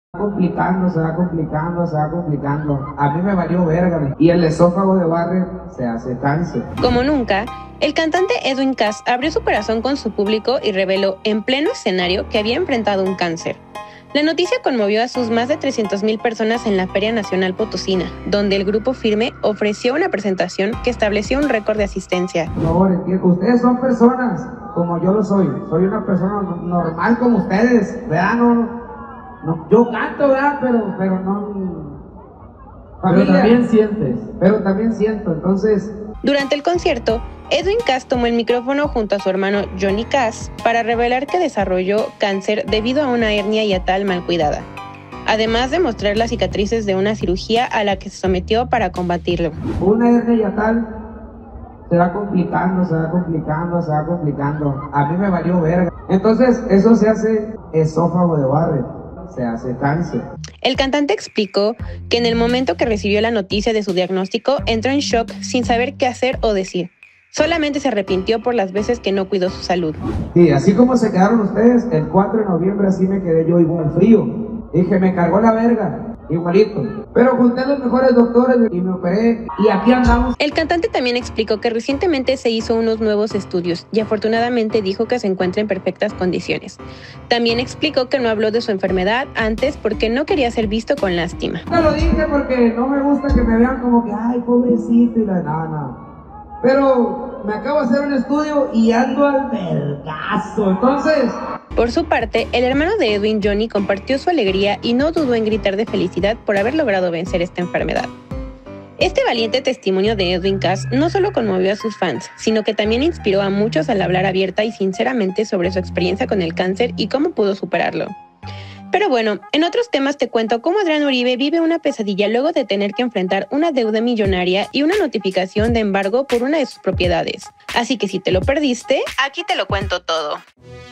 Complicando, se va complicando, se va complicando. A mí me valió verga. Y el esófago de Barrett se hace cáncer. Como nunca, el cantante Edwin Cass abrió su corazón con su público y reveló en pleno escenario que había enfrentado un cáncer. La noticia conmovió a sus más de 300,000 personas en la Feria Nacional Potosina, donde el grupo Firme ofreció una presentación que estableció un récord de asistencia. Por favor, ustedes son personas como yo lo soy. Soy una persona normal como ustedes, ¿verdad? No, yo canto, ¿verdad? Pero no... Familia, pero también sientes. Pero también siento, entonces... Durante el concierto, Edwin Cass tomó el micrófono junto a su hermano Johnny Cass para revelar que desarrolló cáncer debido a una hernia hiatal mal cuidada, además de mostrar las cicatrices de una cirugía a la que se sometió para combatirlo. Una hernia hiatal se va complicando, se va complicando, se va complicando. A mí me valió verga. Entonces, eso se hace esófago de Barrett. Se hace cáncer. El cantante explicó que en el momento que recibió la noticia de su diagnóstico, entró en shock sin saber qué hacer o decir. Solamente se arrepintió por las veces que no cuidó su salud. Sí, así como se quedaron ustedes, el 4 de noviembre así me quedé yo igual frío. Dije, me cargó la verga, igualito. Pero junté a los mejores doctores y me operé y aquí andamos. El cantante también explicó que recientemente se hizo unos nuevos estudios y afortunadamente dijo que se encuentra en perfectas condiciones. También explicó que no habló de su enfermedad antes porque no quería ser visto con lástima. No lo dije porque no me gusta que me vean como que, ay, pobrecito y la no. Pero me acabo de hacer un estudio y ando al vergazo, entonces... Por su parte, el hermano de Edwin, Johnny, compartió su alegría y no dudó en gritar de felicidad por haber logrado vencer esta enfermedad. Este valiente testimonio de Edwin Cass no solo conmovió a sus fans, sino que también inspiró a muchos al hablar abierta y sinceramente sobre su experiencia con el cáncer y cómo pudo superarlo. Pero bueno, en otros temas te cuento cómo Adrián Uribe vive una pesadilla luego de tener que enfrentar una deuda millonaria y una notificación de embargo por una de sus propiedades. Así que si te lo perdiste, aquí te lo cuento todo.